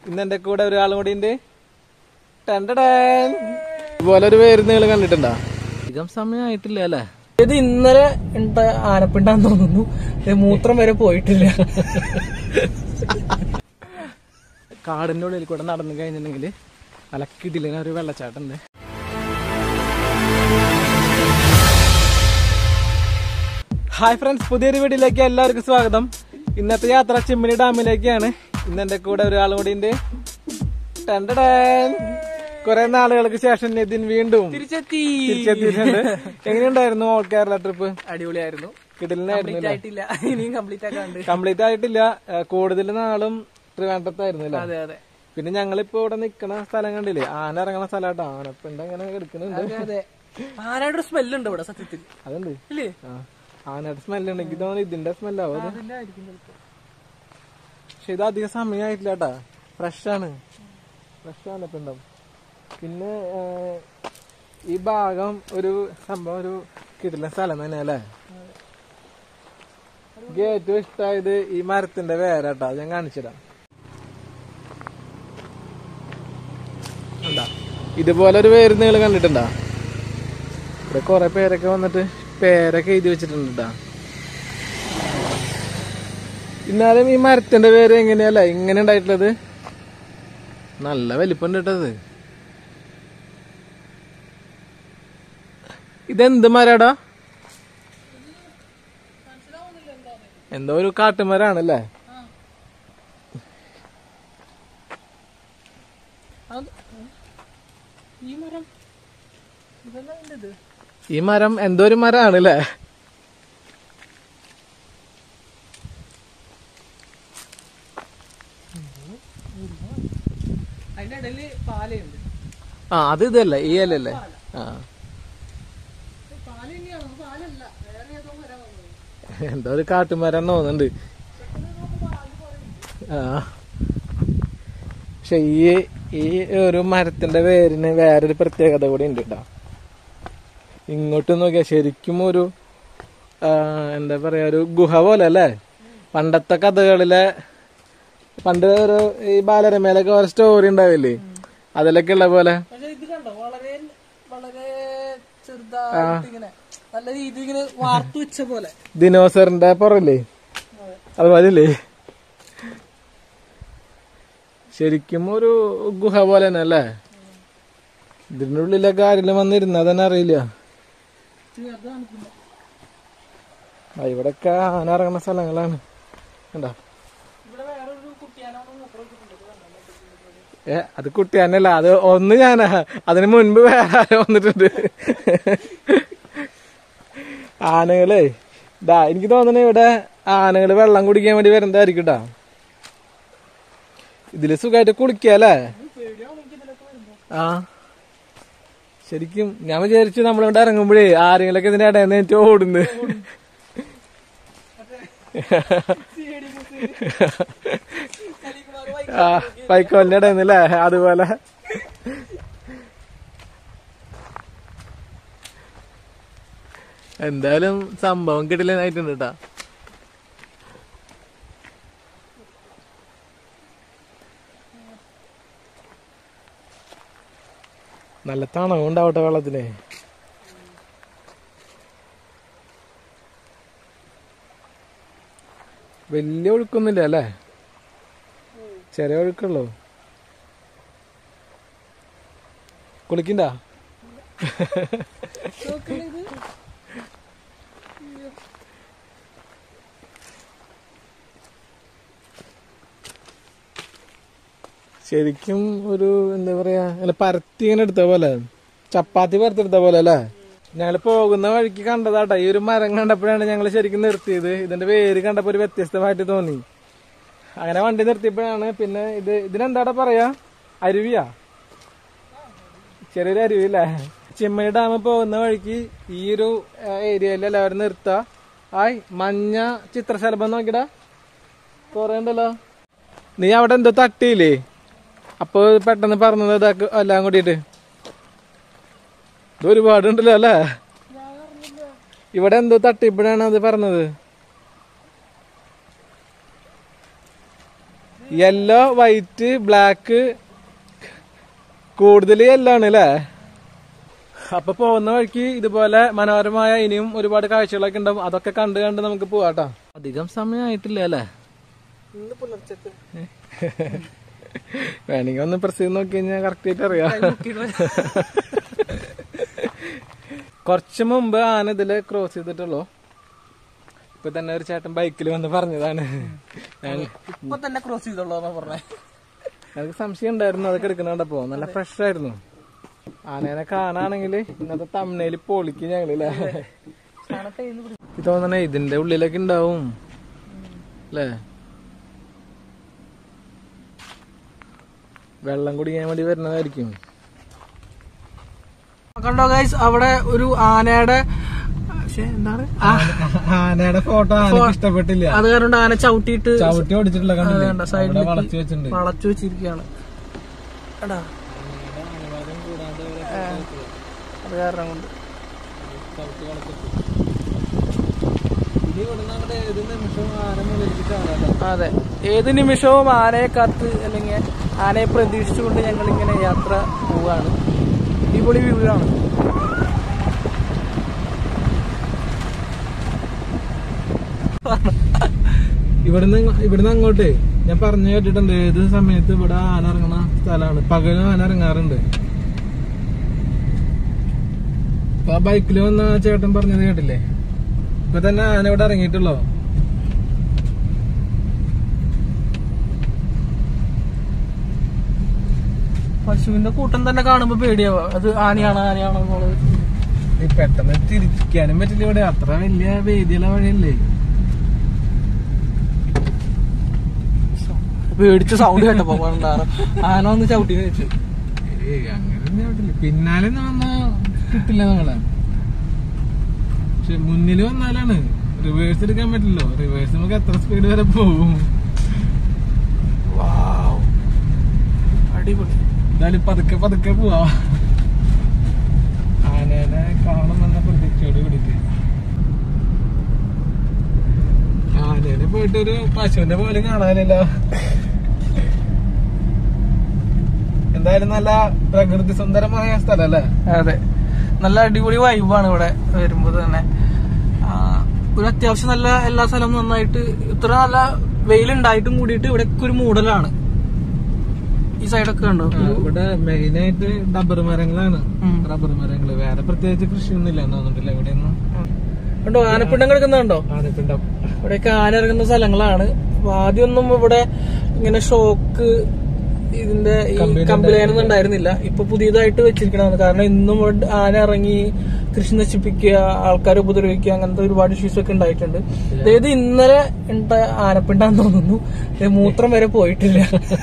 ഇന്നെന്റെ കൂടെ ഒരാളും കൂടി ഉണ്ട്. ഇതുപോലെ ഒരു പേര് നിങ്ങൾ കണ്ടിട്ടുണ്ടോ? അധികം സമയമായിട്ടില്ല അല്ലേ? ഇത് ഇന്നലെ ആനപ്പിണ്ടാന്ന് തോന്നുന്നു. മൂത്രം വരെ പോയിട്ടില്ല. കാടിന്റെ ഉള്ളിൽ കൂടെ നടന്നു കഴിഞ്ഞിട്ടുണ്ടെങ്കിൽ അലക്കിടില്ല ഒരു വെള്ളച്ചാട്ടം ഉണ്ട്. ഹായ് ഫ്രണ്ട്സ്, പുതിയൊരു വീഡിയോയിലേക്ക് എല്ലാവർക്കും സ്വാഗതം. ഇന്നത്തെ യാത്ര ചിമ്മിനി ഡാമിലേക്കാണ്. ഇന്നെന്റെ കൂടെ ഒരാളും കൂടി ഉണ്ട്. കുറെ നാളുകൾക്ക് ശേഷം നിതിൻ വീണ്ടും തിരിച്ചെത്തിയിട്ടുണ്ട്. എങ്ങനെയുണ്ടായിരുന്നു ഓൾ കേരള ട്രിപ്പ്? അടിപൊളിയായിരുന്നു. കംപ്ലീറ്റ് ആയിട്ടില്ല. കൂടുതൽ നാളും ട്രിവാൻഡ്രത്തായിരുന്നു അല്ലേ? അതെ അതെ. പിന്നെ ഞങ്ങളിപ്പോ ഇവിടെ നിക്കണ സ്ഥലം കണ്ടില്ലേ? ആന ഇറങ്ങണ സ്ഥലമാട്ടോ. ആനപ്പിണ്ട അങ്ങനെ എടുക്കുന്നുണ്ട്. ആനയുടെ സ്മെല്ലുണ്ട് ഇവിടെ സത്യത്തിൽ. അതുണ്ട് ഇല്ലേ? ആനയുടെ സ്മെല്ലുണ്ട്. എനിക്ക് തോന്നുന്നു ഇതിന്റെ സ്മെല്ലാവും. പക്ഷെ ഇത് അധികം സമയമായിട്ടില്ല കേട്ടാ. ഫ്രഷാണ് ആനപ്പിണ്ടം. പിന്നെ ഈ ഭാഗം ഒരു സംഭവം ഒരു കിട്ടുന്ന സ്ഥലം തന്നെ അല്ലേ? എനിക്ക് ഏറ്റവും ഇഷ്ടമായത് ഈ മരത്തിന്റെ വേരാട്ടോ. അത് ഞാൻ കാണിച്ചിടാം. എന്താ ഇതുപോലെ ഒരു പേര് നിങ്ങൾ കണ്ടിട്ടുണ്ടോ? ഇവിടെ കൊറേ പേരൊക്കെ വന്നിട്ട് പേരൊക്കെ എഴുതി വെച്ചിട്ടുണ്ട് ട്ടാ. എന്നാലും ഈ മരത്തിന്റെ പേര് എങ്ങനെയല്ല ഇങ്ങനെ ഉണ്ടായിട്ടുള്ളത്? നല്ല വലിപ്പം ഇട്ടത്. ഇതെന്ത് മരാടാ? എന്തോ ഒരു കാട്ടുമരാണല്ലേ? ഈ മരം എന്തോ ഒരു മരാണല്ലേ? ആ അത് ഇതല്ലേ? ഈ അല്ലല്ലേ? ആ എന്തോ ഒരു കാട്ടുമരം തോന്നുന്നുണ്ട്. ആ പക്ഷെ ഈ ഒരു മരത്തിന്റെ വേരിന് വേറൊരു പ്രത്യേകത കൂടി ഉണ്ട് കേട്ടോ. ഇങ്ങോട്ട് നോക്കിയാ ശരിക്കും ഒരു എന്താ പറയാ ഒരു ഗുഹ പോലെ അല്ലേ? പണ്ടത്തെ കഥകളിലെ പണ്ട് ഒരു ഈ ബാലരമയിലൊക്കെ ഓരോ സ്റ്റോറി ഉണ്ടാവില്ലേ? അതിലൊക്കെ ഉള്ള പോലെ ദിനോസറിന്റെ പുറല്ലേ അതുപോലല്ലേ? ശരിക്കും ഒരു ഗുഹ പോലെ തന്നെ അല്ലേ? ഇതിന്റെ ഉള്ളിലൊക്കെ ആരെങ്കിലും വന്നിരുന്ന തന്നെ അറിയില്ല. ഇവിടൊക്കെ ആന ഇറങ്ങുന്ന സ്ഥലങ്ങളാണ്. കണ്ടോ? അത് കുട്ടിയാനല്ല, അത് ഒന്ന് ഞാനാ. അതിന് മുൻപ് വേറെ ആരോ വന്നിട്ടുണ്ട്. ആനകളെ എനിക്ക് തോന്നണ ഇവിടെ ആനകള് വെള്ളം കുടിക്കാൻ വേണ്ടി വരുന്നതായിരിക്കും ട്ടാ. ഇതില് സുഖമായിട്ട് കുളിക്കല്ലേ? ആ ശരിക്കും ഞാൻ വിചാരിച്ചു നമ്മളിവിടെ ഇറങ്ങുമ്പോഴേ ആരെങ്കിലൊക്കെ ഇതിന്റെ ഇടയിൽ നിന്ന് ഓടുന്നു. ആ പൈക്കോലിന്റെ ഇടയിൽ നിന്നല്ലേ? അതുപോലെ എന്തായാലും സംഭവം കിട്ടില്ലായിട്ടുണ്ട് കേട്ടാ. നല്ല തണവുണ്ടാവട്ടെ വെള്ളത്തില്. വലിയ ഒഴുക്കൊന്നുമില്ല അല്ലേ? ചെറിയ ഒഴുക്കുള്ളൂ. കുളിക്കണ്ട? ശരിക്കും ഒരു എന്താ പറയാ പരത്തി ഇങ്ങനെ എടുത്ത പോലെ, ചപ്പാത്തി പരത്തെടുത്ത പോലെ അല്ലേ? ഞങ്ങള് പോകുന്ന വഴിക്ക് കണ്ടതാട്ടാ. ഈ ഒരു മരം കണ്ടപ്പോഴാണ് ഞങ്ങൾ ശരിക്കും നിർത്തിയത്. ഇതിന്റെ പേര് കണ്ടപ്പോ ഒരു വ്യത്യസ്തമായിട്ട് തോന്നി. അങ്ങനെ വണ്ടി നിർത്തിയപ്പോഴാണ് പിന്നെ ഇതിനെന്താടാ പറയാ? അരുവിയാ? ചെറിയൊരു അരുവില്ലേ? ചിമ്മിനി ഡാം പോകുന്ന വഴിക്ക് ഈ ഒരു ഏരിയയിൽ എല്ലാവരും നിർത്താ. മഞ്ഞ ചിത്രശലഭം നോക്കിടാ, കൊറേ ഉണ്ടല്ലോ. നീ അവിടെ എന്തോ തട്ടിയില്ലേ? അപ്പൊ പെട്ടെന്ന് പറഞ്ഞത് ഇതാക്ക് എല്ലാം കൂടിയിട്ട്. ഇത് ഒരുപാടുണ്ടല്ലോ അല്ലേ? ഇവിടെ എന്തോ തട്ടിയപ്പോഴാണ് അത് പറഞ്ഞത്. യെല്ലോ, വൈറ്റ്, ബ്ലാക്ക്, കൂടുതൽ യെല്ലോ ആണ് അല്ലേ. അപ്പൊ പോകുന്ന വഴിക്ക് ഇതുപോലെ മനോഹരമായ ഇനിയും ഒരുപാട് കാഴ്ചകളൊക്കെ ഉണ്ടാവും. അതൊക്കെ കണ്ട് കണ്ട് നമുക്ക് പോവാട്ടോ. അധികം സമയമായിട്ടില്ല അല്ലേ. വേണമെങ്കിൽ ഒന്ന് പ്രസ് ചെയ്ത് നോക്കി കഴിഞ്ഞാൽ കറക്റ്റ് ആയിട്ട് അറിയാം. കുറച്ച് മുമ്പ് ആന ഇതില് ക്രോസ് ചെയ്തിട്ടുള്ളൂ. ഇപ്പൊ തന്നെ ഒരു ചേട്ടൻ ബൈക്കിൽ വന്ന് പറഞ്ഞതാണ് ഇപ്പൊ തന്നെ ക്രോസ് ചെയ്തോളൂ പറഞ്ഞേ. എനിക്ക് സംശയം ഉണ്ടായിരുന്നു അതൊക്കെ എടുക്കണപ്പോ. നല്ല ഫ്രഷ് ആയിരുന്നു. ആനേനെ കാണാണെങ്കിൽ ഇന്നത്തെ തമിഴ്നയിൽ പൊളിക്കും ഞങ്ങളില്ലേ. തോന്നണേ ഇതിന്റെ ഉള്ളിലൊക്കെ ഉണ്ടാവും അല്ലേ. വെള്ളം കുടിക്കാൻ വേണ്ടി വരുന്നതായിരിക്കും. കണ്ടോ ഗൈസ്, അവിടെ ഒരു ആനയുടെ എന്താണ് ആനയുടെ ഫോട്ടോ ഇഷ്ടപ്പെട്ടില്ല. അത് കാരണം ആന ചവിട്ടി ഓടിച്ചിട്ടില്ല. സൈഡിൽ വളച്ചു വെച്ചിരിക്കുകയാണ്. അത് കാരണം കൊണ്ട് അതെ, ഏത് നിമിഷവും ആനയെ കാത്ത് അല്ലെങ്കിൽ ആനയെ പ്രതീക്ഷിച്ചുകൊണ്ട് ഞങ്ങൾ ഇങ്ങനെ യാത്ര പോവാണ്. അടിപൊളി വ്യൂ ആണ്. ഇവിടുന്ന് അങ്ങോട്ട് ഞാൻ പറഞ്ഞു കേട്ടിട്ടുണ്ട് ഏത് സമയത്ത് ഇവിടെ ആന ഇറങ്ങണ സ്ഥലമാണ്. പകലും ആന ഇറങ്ങാറുണ്ട്. അപ്പൊ ആ ബൈക്കിൽ വന്ന ചേട്ടൻ പറഞ്ഞത് കേട്ടില്ലേ. ഇപ്പൊ തന്നെ ആന ഇവിടെ ഇറങ്ങിയിട്ടുള്ളോ. പശുവിന്റെ കൂട്ടം തന്നെ കാണുമ്പോ പേടിയാവാ. അത് ആനയാണോ എന്നുള്ളത്. പെട്ടെന്ന് തിരിക്കാനും പറ്റില്ല. ഇവിടെ അത്ര വലിയ വേദിയുള്ള വഴിയല്ലേ. പേടിച്ച് സൗണ്ട് കേട്ടപ്പോ ആന ഒന്ന് ചവിട്ടി വെച്ചു. അങ്ങനെ ചവിട്ടില്ല. പിന്നാലെ വന്നാ കിട്ടില്ല നമ്മളെ. പക്ഷെ മുന്നിൽ വന്നാലാണ്. റിവേഴ്സ് എടുക്കാൻ പറ്റില്ലോ. റിവേഴ്സ് നമുക്ക് എത്ര സ്പീഡ് വരെ പോകും. അടിപൊളി. എന്തായാലും പതുക്കെ പോവാ. ആനേനെ കാണുമെന്ന പ്രതീക്ഷയോട് കൂടിട്ട് ആനേനെ പോയിട്ടൊരു പശുവിന്റെ പോലും കാണാനില്ലോ. എന്തായാലും നല്ല പ്രകൃതി സുന്ദരമായ സ്ഥലം അല്ലേ. അതെ, നല്ല അടിപൊളി വൈബാണ് ഇവിടെ വരുമ്പോ തന്നെ. ഒരു അത്യാവശ്യം നല്ല എല്ലാ സ്ഥലവും നന്നായിട്ട് ഇത്ര നല്ല വെയിലുണ്ടായിട്ടും കൂടിയിട്ട് ഇവിടെ ഒരു മൂടലാണ്. ഈ സൈഡൊക്കെ ഉണ്ടോ. ഇവിടെ മെയിനായിട്ട് റബ്ബർ മരങ്ങളാണ്. റബ്ബർ മരങ്ങള് വേറെ പ്രത്യേകിച്ച് കൃഷിയൊന്നും ഇല്ല തോന്നുന്നില്ല ഇവിടെയൊന്നും. കണ്ടോ ആനപ്പിണ്ടം കിടക്കുന്നുണ്ടോ. ആനപ്പിണ്ടം ഇവിടെയൊക്കെ ആന ഇറങ്ങുന്ന സ്ഥലങ്ങളാണ്. ആദ്യമൊന്നും ഇവിടെ ഇങ്ങനെ ഷോക്ക് ഇതിന്റെ ഈ കമ്പിലൈനൊന്നും ഉണ്ടായിരുന്നില്ല. ഇപ്പൊ പുതിയതായിട്ട് വെച്ചിരിക്കണതാണ്. കാരണം ഇന്നും ആന ഇറങ്ങി കൃഷി നശിപ്പിക്കുക, ആൾക്കാരെ ഉപദ്രവിക്കുക, അങ്ങനത്തെ ഒരുപാട് ഇഷ്യൂസ് ഒക്കെ ഉണ്ടായിട്ടുണ്ട്. അതായത് ഇന്നലെ ആനപ്പിണ്ടാന്ന് തോന്നുന്നു. മൂത്രം വരെ പോയിട്ടില്ല.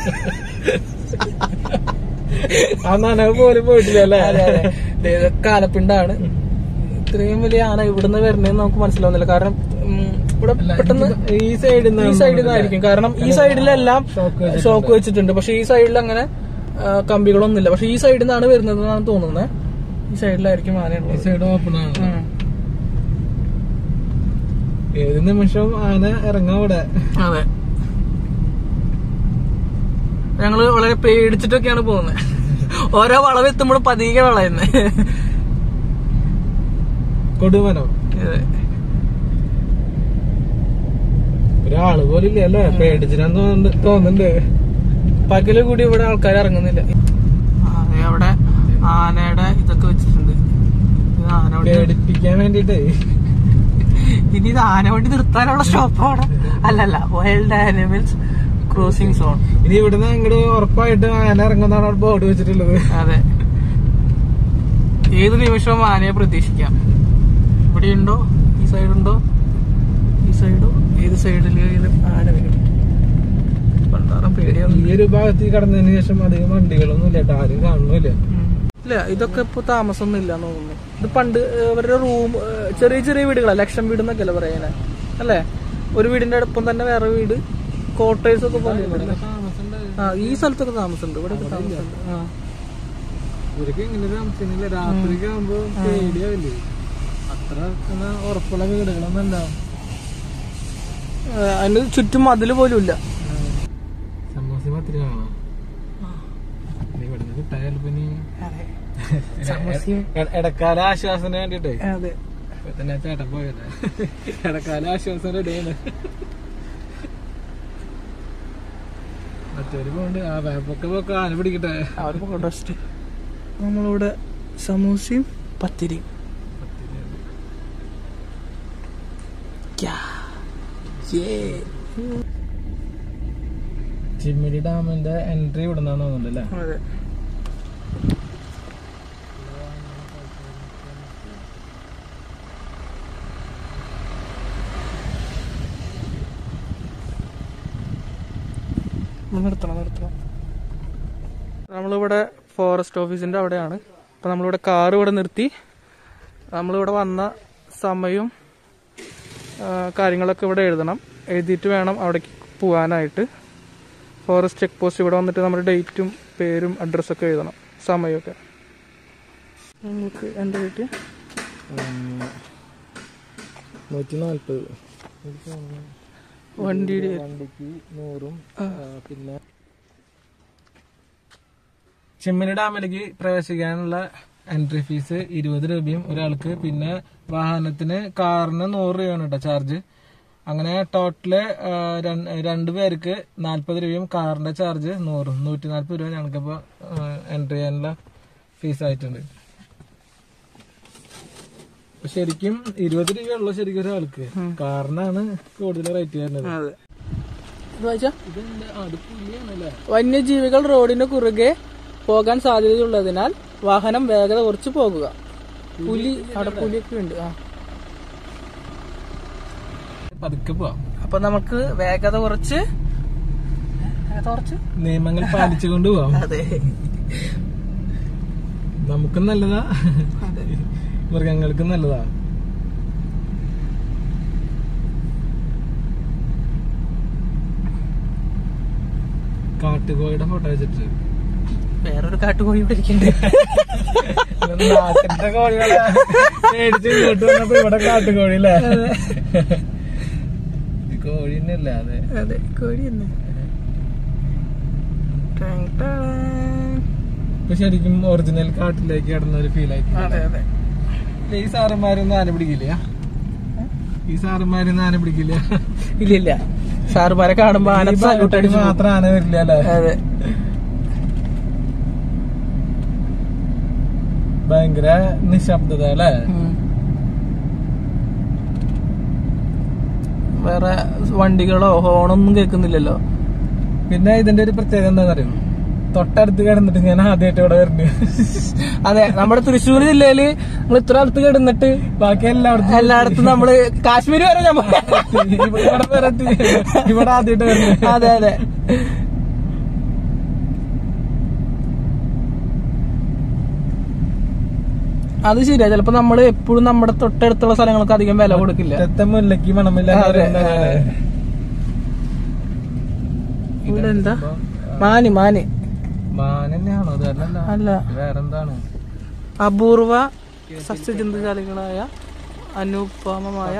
ആ നനവ് പോലും പോയിട്ടില്ല അല്ലേ. ഇതൊക്കെ ആനപ്പിണ്ടാണ്. ഇത്രയും വലിയ ആന ഇവിടുന്ന് വരണേന്ന് നമുക്ക് മനസ്സിലാവുന്നില്ല. കാരണം ഇവിടെ പെട്ടെന്ന് ഈ സൈഡിൽ നിന്നായിരിക്കും. കാരണം ഈ സൈഡിലെല്ലാം ഷോക്ക് വെച്ചിട്ടുണ്ട്. പക്ഷെ ഈ സൈഡിൽ അങ്ങനെ കമ്പികളൊന്നുമില്ല. പക്ഷെ ഈ സൈഡിൽ നിന്നാണ് വരുന്നതെന്നാണ് തോന്നുന്നത്. ഈ സൈഡിലായിരിക്കും ആനയുള്ളത്. ഈ സൈഡ് ഓപ്പൺ ആണ്. ഏത് നിമിഷവും ആന ഇറങ്ങാം ഇവിടെ. അതെ, ഞങ്ങള് വളരെ പേടിച്ചിട്ടൊക്കെയാണ് പോകുന്നത്. ഓരോ വളവെത്തുമ്പോഴും പതിയെ വളയുന്നത്. കൊടുവനം ഒരാള് പോലില്ല അല്ലേ. പേടിച്ചിട്ടാന്ന് തോന്നുന്നുണ്ട്. പകല് കൂടി ഇവിടെ ആൾക്കാർ ഇറങ്ങുന്നില്ല. അതെ, അവിടെ ആനയുടെ ഇതൊക്കെ വെച്ചിട്ടുണ്ട്. പേടിപ്പിക്കാൻ വേണ്ടിട്ടേ. ഇനി ഇത് ആന വണ്ടി നിർത്താനുള്ള സ്റ്റോപ്പാണ്. അല്ലല്ല, വൈൽഡ് ആനിമൽസ് ക്രോസിംഗ് സോൺ. ഇനി ഇവിടുന്ന് അങ്ങോട്ട് ഉറപ്പായിട്ട് ആന ഇറങ്ങുന്നതാണ് അവിടെ ബോർഡ് വെച്ചിട്ടുള്ളത്. അതെ, ഏത് നിമിഷവും ആനയെ പ്രതീക്ഷിക്കാം. ഇവിടെ ഉണ്ടോ, ഈ സൈഡുണ്ടോ, ഈ സൈഡോ, ഏത് സൈഡിലും ആന വരും. പണ്ടാറം പേടിയാണ്. ഈ ഒരു ഭാഗത്ത് കടന്നതിന് ശേഷം അധികം വണ്ടികളൊന്നും ഇല്ല. ആരും കാണുന്നില്ല. ഇല്ല, ഇതൊക്കെ ഇപ്പൊ താമസമൊന്നും ഇല്ലാന്ന് തോന്നുന്നു. ഇത് പണ്ട് അവരുടെ റൂം, ചെറിയ ചെറിയ വീടുകളാണ്. ലക്ഷം വീട് എന്നൊക്കെ അല്ലേ പറയുന്നത് അല്ലേ. ഒരു വീടിന്റെ അടുപ്പം തന്നെ വേറെ വീട്, ക്വാർട്ടേഴ്സ് ഒക്കെ പോലെ. ഈ സ്ഥലത്തൊക്കെ താമസമുണ്ട്. ഇവിടെ താമസമുണ്ട്. ഇവർക്ക് ഇങ്ങനെ താമസിക്കുന്നില്ല. രാത്രിക്ക് ആകുമ്പോ പേടിയാവില്ലേ. അത്ര ഉറപ്പുള്ള വീടുകളൊന്നും ഉണ്ടാവും. അതിന് ചുറ്റും മതില് പോലും ഇല്ല. പത്തിരി വാങ്ങണം. ഇവിടുന്ന് കിട്ടായാലും പിന്നെ ഇടക്കാല ആശ്വാസത്തിന് വേണ്ടിട്ടേ തന്നെ ചേട്ടൻ പോയത് ഇടക്കാല ആശ്വാസം റെഡിയാണ്. മറ്റൊരു പോണ്ട് ആ വേപ്പൊക്കെ പോക്കെ ആന പിടിക്കട്ടെ. നമ്മളിവിടെ സമൂസയും പത്തിരിയും. ചിമ്മിനി ഡാമിന്റെ എൻട്രി ഇവിടുന്നാന്ന് തോന്നുന്നുണ്ടല്ലേ? അതെ. നിർത്തണം. നമ്മളിവിടെ ഫോറസ്റ്റ് ഓഫീസിന്റെ അവിടെയാണ്. അപ്പൊ നമ്മളിവിടെ കാർ ഇവിടെ നിർത്തി നമ്മളിവിടെ വന്ന സമയവും കാര്യങ്ങളൊക്കെ ഇവിടെ എഴുതണം. എഴുതിയിട്ട് വേണം അവിടേക്ക് പോകാനായിട്ട്. ഫോറസ്റ്റ് ചെക്ക് പോസ്റ്റ് ഇവിടെ വന്നിട്ട് നമ്മുടെ ഡേറ്റും പേരും അഡ്രസ്സൊക്കെ എഴുതണം, സമയമൊക്കെ. നമുക്ക് എൻ്റെ വീട്ടിൽ 140 വണ്ടിക്ക് 100. പിന്നെ ചിമ്മിനി ഡാമിലേക്ക് പ്രവേശിക്കാനുള്ള എൻട്രി ഫീസ് 20 രൂപയും ഒരാൾക്ക്. പിന്നെ വാഹനത്തിന് കാറിന് 100 രൂപയാണ് കേട്ടോ ചാർജ്. അങ്ങനെ ടോട്ടല് 2 പേർക്ക് 40 രൂപയും കാറിന്റെ ചാർജ് 140 രൂപ ഞങ്ങൾക്കിപ്പോ എൻട്രി ചെയ്യാനുള്ള ഫീസ് ആയിട്ടുണ്ട്. ശരിക്കും 20 രൂപയുള്ളൂ ശരിക്കും ഒരാൾക്ക്. കാറിനാണ് കൂടുതൽ റേറ്റ് വരുന്നത്. വന്യജീവികൾ റോഡിന് കുറുകെ പോകാൻ സാധ്യതയുള്ളതിനാൽ വാഹനം വേഗത കുറച്ച് പോകുക. അവിടെ പുലിയൊക്കെ ഉണ്ട്. പതുക്കെ പോവാം. അപ്പൊ നമുക്ക് വേഗത കുറച്ച് നിയമങ്ങൾ പാലിച്ചുകൊണ്ട് പോവാം. അതെ, നമുക്കും നല്ലതാ, മൃഗങ്ങൾക്കും നല്ലതാ. കാട്ടുകോഴിയുടെ ഫോട്ടോ വെച്ചിട്ട് വേറൊരു കാട്ടുകോഴി പിടിക്കണ്ടേ? നാട്ടിന്റെ കോഴികളെ മേടിച്ച് ഇങ്ങോട്ട് വന്നപ്പോ ഇവിടെ കാട്ടുകോഴി അല്ലേ? കോഴി തന്നെയല്ലേ? അതെ അതെ, കോഴി തന്നെ. ഇപ്പൊ ശരിക്കും ഒറിജിനൽ കാട്ടിലേക്ക് കിടന്ന ഒരു ഫീൽ ആയിട്ട്. അതെ അതെ. ഈ സാറന്മാരൊന്നും ആന പിടിക്കില്ല. ഈ സാറന്മാരൊന്നും ആന പിടിക്കില്ല. ഇല്ല, സാറുമാരെ കാണുമ്പോ ആന മാത്രം ആന വരില്ല അല്ലേ? അതെ. ഭയങ്കര നിശബ്ദത അല്ലേ? വേറെ വണ്ടികളോ ഹോണൊന്നും കേൾക്കുന്നില്ലല്ലോ. പിന്നെ ഇതിന്റെ ഒരു പ്രത്യേകത എന്താണെന്ന് അറിയോ? തൊട്ടടുത്ത് കിടന്നിട്ട് ഞാൻ ആദ്യമായിട്ട് ഇവിടെ വരുന്നു. അതെ, നമ്മുടെ തൃശ്ശൂർ ജില്ലയില് നമ്മൾ ഇത്ര അടുത്ത് കിടന്നിട്ട് ബാക്കി എല്ലായിടത്തും നമ്മള് കാശ്മീർ വരെ ഇവിടെ ആദ്യമായിട്ട് വരുന്നു. അതെ അതെ. അത് ശരിയാ. ചിലപ്പോ നമ്മള് എപ്പോഴും നമ്മുടെ തൊട്ടടുത്തുള്ള സ്ഥലങ്ങൾക്ക് അധികം വില കൊടുക്കില്ല. മുല്ലക്ക് മണമില്ല. ഇവിടെ എന്താ മാന് തന്നെയാണോ? അല്ല, വേറെന്താണ്? അപൂർവ സസ്യജന്തുജാലികളായ അനുപമമായ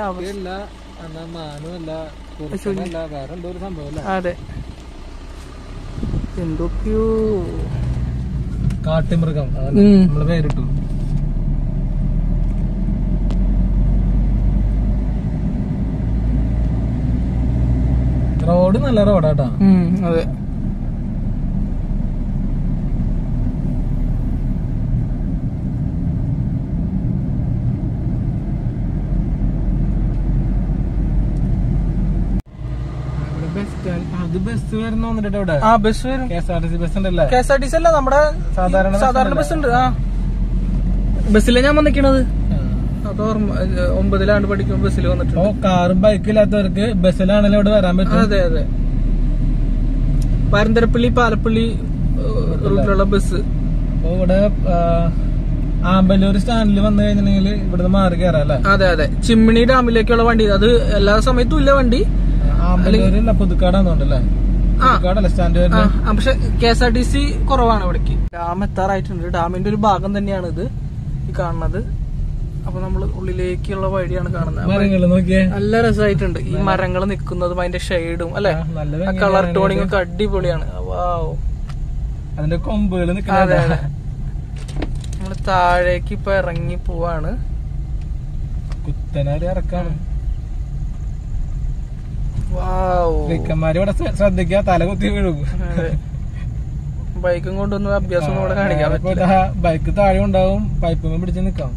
അതെ എന്തൊക്കെയോ കാട്ടുമൃഗം നമ്മള് പേരിട്ടു. റോഡ് നല്ല റോഡാട്ടാ. അതെ. ബസ് വരുന്നുണ്ട് ഇവിടെ. ആ ബസ് വരും. KSRTC ബസ് ഉണ്ടല്ലേ? KSRTC അല്ല, നമ്മുടെ സാധാരണ ബസ് ഉണ്ട്. ആ ബസ്സിലെ ഞാൻ വന്നിക്കണത്. അത് ഓർമ്മ 9ലാണ്ട് പഠിക്കുമ്പോ ബസ്സിൽ വന്നിട്ടുണ്ട്. കാറും ബൈക്കും ഇല്ലാത്തവർക്ക് ബസ്സിലാണല്ലോ ഇവിടെ വരാൻ പറ്റും. അതെ അതെ. പരന്തരപ്പള്ളി പാലപ്പള്ളി റൂട്ടിലുള്ള ബസ്. അപ്പൊ ഇവിടെ ആമ്പല്ലൂർ സ്റ്റാൻഡിൽ വന്നു കഴിഞ്ഞിട്ടുണ്ടെങ്കിൽ ഇവിടുന്ന് മാറി കയറാം അല്ലേ? അതെ അതെ. ചിമ്മിണി ഡാമിലേക്കുള്ള വണ്ടി. അത് എല്ലാ സമയത്തും ഇല്ല വണ്ടി. ആമ്പല്ലൂരില്ല, പുതുക്കാടാന്നോണ്ടല്ലേ? സ്റ്റാൻഡ്. പക്ഷെ KSRTC കുറവാണ് ഇവിടേക്ക്. ഡാം എത്താറായിട്ടുണ്ട്. ഡാമിന്റെ ഒരു ഭാഗം തന്നെയാണ് ഇത് ഈ കാണുന്നത്. അപ്പൊ നമ്മള് ഉള്ളിലേക്കുള്ള വഴിയാണ് കാണുന്നത്. മരങ്ങള് നോക്കിയേ, നല്ല രസമായിട്ടുണ്ട് ഈ മരങ്ങൾ നിൽക്കുന്നതും അതിന്റെ ഷെയ്ഡും അല്ലെ, കളർ ടോണിങ് ഒക്കെ അടിപൊളിയാണ്. വാവ്, അതിന്റെ കൊമ്പുകൾ അതെ അതെ. നമ്മള് താഴേക്ക് ഇപ്പൊ ഇറങ്ങി പോവാണ്. കുത്തനാര് ഇറക്കാണ്. വാവ്, ഇവിടെ ശ്രദ്ധിക്കുക, തല കുത്തി വീഴും. ബൈക്കും കൊണ്ടൊന്നും അഭ്യാസം കൂടെ കാണിക്കാൻ പറ്റില്ല. ബൈക്ക് താഴെ ഉണ്ടാവും, പൈപ്പും പിടിച്ച് നിക്കാം.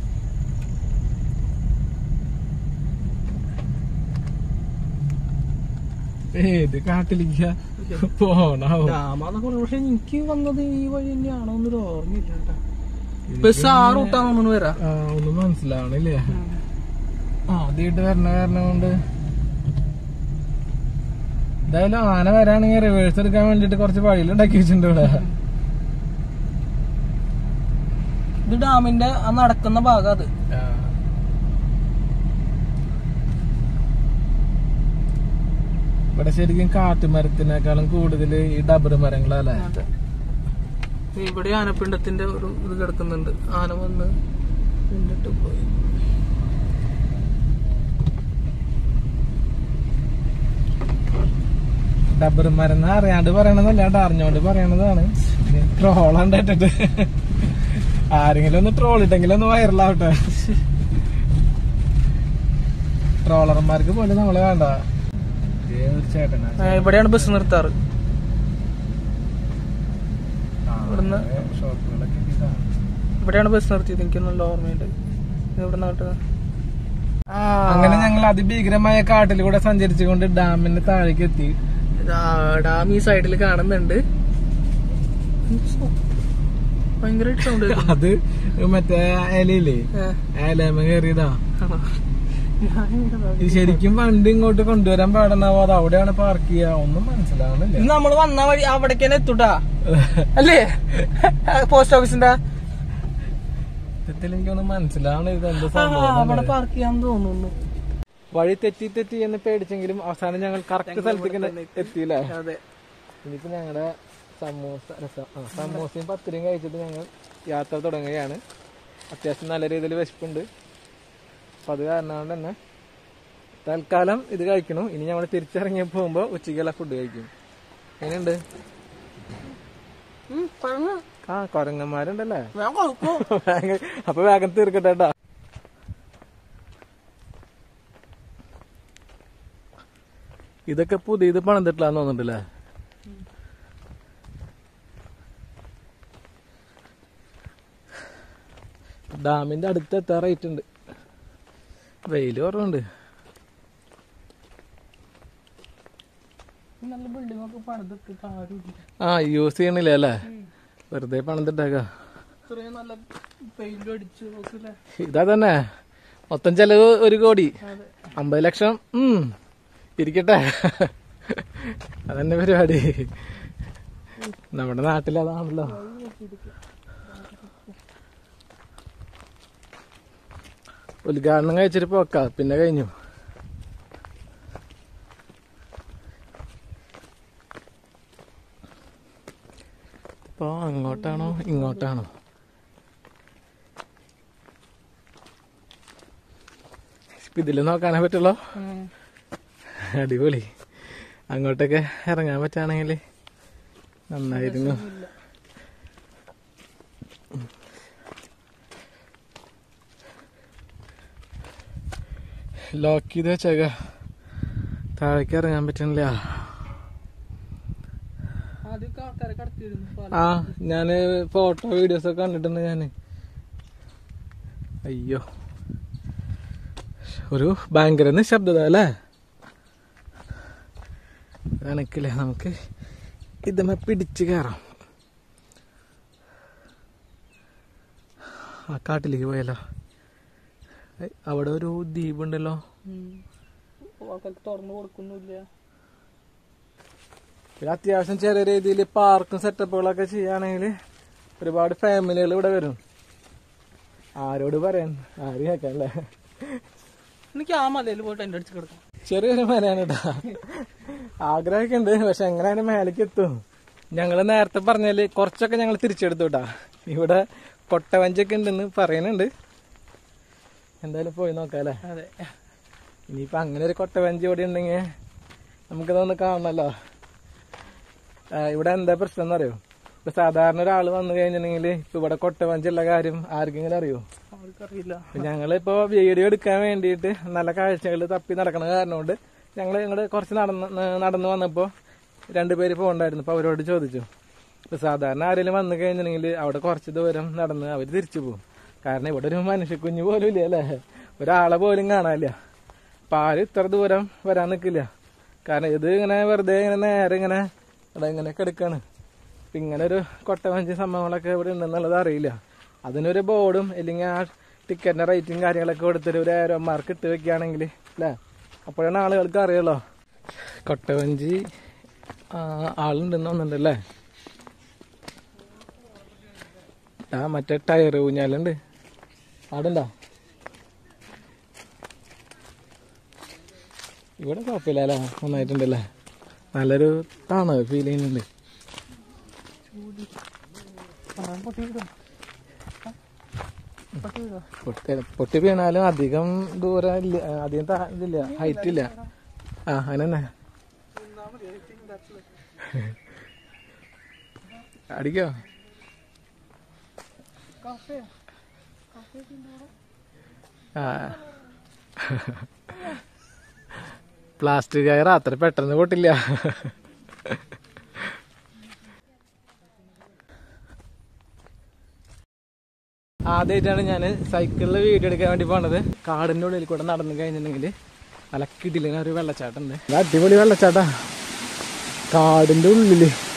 ഏത് കാട്ടിലേക്ക് പോണാവോ? പക്ഷെ എനിക്ക് വന്നത് ഈ വഴി തന്നെയാണോ എന്നൊരു ഓർമ്മയില്ല കേട്ടോ. ബസ് ആ റൂട്ടാണെന്ന് വരാം, ഒന്നും മനസ്സിലാവണില്ലേ. ആദ്യമായിട്ട് വരണ കാരണം കൊണ്ട് എന്തായാലും ആന വരാണെങ്കിൽ റിവേഴ്സ് എടുക്കാൻ വേണ്ടിട്ട് കുറച്ച് വഴിയിലുണ്ടാക്കി വെച്ചിട്ടുണ്ട് ഇവിടെ. ഇത് ഡാമിന്റെ നടക്കുന്ന ഭാഗം. അത് ഇവിടെ ശരിക്കും കാട്ടുമരത്തിനേക്കാളും കൂടുതൽ ഈ ഡബർ മരങ്ങളല്ലേ. ഇവിടെ ആനപ്പിണ്ടത്തിന്റെ ഒരു ഇത് കിടക്കുന്നുണ്ട്. ആന വന്ന് പിന്നിട്ട് പോയി. ഡബർ മരം അറിയാണ്ട് പറയണതല്ല, അറിഞ്ഞോണ്ട് പറയണതാണ്. ട്രോളുണ്ടായിട്ടിട്ട് ആരെങ്കിലും ഒന്ന് ട്രോൾ ഇട്ടെങ്കിലും ഒന്ന് വൈറലാവട്ടെ. ട്രോളർമാർക്ക് പോലും നമ്മള് വേണ്ട. ഇവിടെയാണ് ബസ് നിർത്താറ്. ഇവിടെയാണ് ബസ് നിർത്തിയത്, എനിക്ക് നല്ല ഓർമ്മയുണ്ട്. ഇവിടെ നാട്ട് അങ്ങനെ ഞങ്ങൾ അതിഭീകരമായ കാട്ടിലൂടെ സഞ്ചരിച്ചുകൊണ്ട് ഡാമിന്റെ താഴേക്ക് എത്തി. ഡാം ഈ സൈഡിൽ കാണുന്നുണ്ട്. ഭയങ്കരമായിട്ട് സൗണ്ട്. അത് മറ്റേ ഇലയില്ലേ, ഇലമ കയറിയതാ. ശരിക്കും വണ്ടി ഇങ്ങോട്ട് കൊണ്ടുവരാൻ പാടുന്നാവോ, അത് അവിടെയാണ് പാർക്ക് ചെയ്യാ, ഒന്നും മനസ്സിലാവുന്നില്ല. നമ്മള് വന്ന വഴി അവിടേക്ക് തന്നെ എത്തൂട്ടാ അല്ലേ, പോസ്റ്റ് ഓഫീസിന്റെ എനിക്കൊന്നും മനസ്സിലാവണില്ല എന്ത് അവിടെ പാർക്ക് ചെയ്യാന്ന് തോന്നുന്നു. വഴി തെറ്റി എന്ന് പേടിച്ചെങ്കിലും അവസാനം ഞങ്ങൾ കറക്റ്റ് സ്ഥലത്തേക്ക് എത്തിയില്ലേ. അതെ, ഇനിയിപ്പോ ഞങ്ങളുടെ സമോസയും പത്തിരിയും കഴിച്ചിട്ട് ഞങ്ങൾ യാത്ര തുടങ്ങുകയാണ്. അത്യാവശ്യം നല്ല രീതിയിൽ വിശപ്പുണ്ട്. അപ്പൊ അത് കാരണം കൊണ്ട് തന്നെ തൽക്കാലം ഇത് കഴിക്കണം. ഇനി ഞങ്ങൾ തിരിച്ചിറങ്ങി പോകുമ്പോ ഉച്ചയ്ക്കുള്ള ഫുഡ് കഴിക്കും. എങ്ങനെയുണ്ട്? കൊരങ്ങന്മാരുണ്ടല്ലേ, അപ്പൊ വേഗം തീർക്കട്ടെ. ഇതൊക്കെ പുതിയത് പണിതിട്ടില്ലാന്ന് തോന്നുന്നുണ്ടല്ലേ. ഡാമിന്റെ അടുത്ത് എത്താറായിട്ടുണ്ട്. വെയില് കുറവുണ്ട്. യൂസ് ചെയ്യണില്ല അല്ലേ, വെറുതെ പണിതിട്ടേക്ക. ഇതാ തന്നെ മൊത്തം ചെലവ് 1 കോടി 50 ലക്ഷം. ഇരിക്കട്ടെ, അതന്നെ പരിപാടി. നമ്മുടെ നാട്ടിൽ അതാണല്ലോ. ഉദ്ഘാടനം കഴിച്ചിട്ട് പോക്ക, പിന്നെ കഴിഞ്ഞു. ഇപ്പൊ അങ്ങോട്ടാണോ ഇങ്ങോട്ടാണോ? ഇതില് നോക്കാനേ പറ്റുള്ളൂ. അടിപൊളി. അങ്ങോട്ടൊക്കെ ഇറങ്ങാൻ പറ്റുകയാണെങ്കിൽ നന്നായിരുന്നു. ലോക്ക് ചെയ്ത് വെച്ചേക്ക, താഴേക്ക് ഇറങ്ങാൻ പറ്റണില്ല. ഞാന് ഫോട്ടോ വീഡിയോസ് ഒക്കെ കണ്ടിട്ടുണ്ട് ഞാന്. അയ്യോ, ഒരു ഭയങ്കര നിശബ്ദത അല്ലേ. കണക്കില്ലേ, നമുക്ക് ഇതമ്മ പിടിച്ച് കയറാം. ആ കാട്ടിലേക്ക് പോയല്ലോ. അവിടെ ഒരു ദ്വീപുണ്ടല്ലോ. തുറന്നു കൊടുക്കുന്നില്ല. പിന്നെ അത്യാവശ്യം ചെറിയ രീതിയിൽ പാർക്കും സെറ്റപ്പുകളൊക്കെ ചെയ്യുകയാണെങ്കിൽ ഒരുപാട് ഫാമിലികൾ ഇവിടെ വരും. ആരോട് പറയാൻ, ആരും കേൾക്കാല്ലേ. എനിക്ക് ആ മലയിൽ പോയിട്ട് എന്റെ അടിച്ച് കിടക്കാം. ചെറിയൊരു മലയാണ് കേട്ടാ, ആഗ്രഹമൊക്കെ ഉണ്ട്. പക്ഷെ എങ്ങനെയാണ് മേലേക്ക് എത്തും? ഞങ്ങള് നേരത്തെ പറഞ്ഞാല് കുറച്ചൊക്കെ ഞങ്ങൾ തിരിച്ചെടുത്തു കേട്ടാ. ഇവിടെ കൊട്ടവഞ്ചൊക്കെ ഉണ്ടെന്ന് പറയുന്നുണ്ട്. എന്തായാലും പോയി നോക്കാം അല്ലേ? അതെ. ഇനിയിപ്പോൾ അങ്ങനെ ഒരു കൊട്ട വഞ്ചി ഇവിടെ ഉണ്ടെങ്കിൽ നമുക്കിതൊന്ന് കാണണമല്ലോ. ഇവിടെ എന്താ പ്രശ്നം എന്നറിയോ? ഇപ്പൊ സാധാരണ ഒരാൾ വന്നു കഴിഞ്ഞിട്ടുണ്ടെങ്കിൽ ഇപ്പൊ ഇവിടെ കൊട്ട വഞ്ചിയുള്ള കാര്യം ആർക്കെങ്കിലും അറിയോ? അവർക്കറിയില്ല. ഞങ്ങളിപ്പോ വീഡിയോ എടുക്കാൻ വേണ്ടിയിട്ട് നല്ല കാഴ്ചകൾ തപ്പി നടക്കണ കാരണം കൊണ്ട് ഞങ്ങള് കുറച്ച് നടന്നു വന്നപ്പോ രണ്ടുപേര് പോകണ്ടായിരുന്നു. അപ്പൊ അവരോട് ചോദിച്ചു. ഇപ്പൊ സാധാരണ ആരെങ്കിലും വന്നു കഴിഞ്ഞിട്ടുണ്ടെങ്കിൽ അവിടെ കുറച്ച് ദൂരം നടന്ന് അവര് തിരിച്ചു പോകും. കാരണം ഇവിടെ ഒരു മനുഷ്യക്കുഞ്ഞു പോലും ഇല്ല അല്ലേ, ഒരാളെ പോലും കാണാനില്ല. അപ്പൊ ആരും ഇത്ര ദൂരം വരാൻ നിൽക്കില്ല. കാരണം ഇത് ഇങ്ങനെ വെറുതെ ഇങ്ങനെ നേരെ ഇങ്ങനെ ഇങ്ങനെ കിടക്കാണ്. അപ്പൊ ഇങ്ങനെ ഒരു കൊട്ടവഞ്ചി സംഭവങ്ങളൊക്കെ ഇവിടെ ഉണ്ടെന്നുള്ളത് അറിയില്ല. അതിനൊരു ബോർഡും അല്ലെങ്കിൽ ആ ടിക്കറ്റിന്റെ റേറ്റും കാര്യങ്ങളൊക്കെ കൊടുത്തിട്ട് ഒരു ഏരോ മാർക്ക് ഇട്ട് വെക്കുകയാണെങ്കിൽ അല്ലേ, അപ്പോഴാണ് ആളുകൾക്ക് അറിയുള്ളൂ കൊട്ടവഞ്ചി ആളുണ്ടെന്ന് തോന്നുന്നുണ്ടല്ലേ. മറ്റേ ടയർ ഊഞ്ഞാലുണ്ട് അവിടെണ്ടോ? ഇവിടെ കുഴപ്പമില്ല അല്ലേ, നന്നായിട്ടുണ്ടല്ലേ, നല്ലൊരു തണവ് ഫീൽ ചെയ്യുന്നുണ്ട്. പൊട്ടി വീണാലും അധികം ദൂരം ഇല്ല, അധികം ഇതില്ല, ഹൈറ്റ് ഇല്ല. അങ്ങനെ അടിക്കോ? പ്ലാസ്റ്റിക് കയർ അത്ര പെട്ടെന്ന് പൊട്ടില്ല. ആദ്യമായിട്ടാണ് ഞാൻ സൈക്കിളിൽ വീഡിയോ എടുക്കാൻ വേണ്ടി പോണത്. കാടിന്റെ ഉള്ളിൽ കൂടെ നടന്നു കഴിഞ്ഞിട്ടുണ്ടെങ്കിൽ നല്ല കിടിലൻ ഒരു വെള്ളച്ചാട്ടം ഉണ്ട്. അടിപൊളി വെള്ളച്ചാട്ടാ, കാടിന്റെ ഉള്ളില്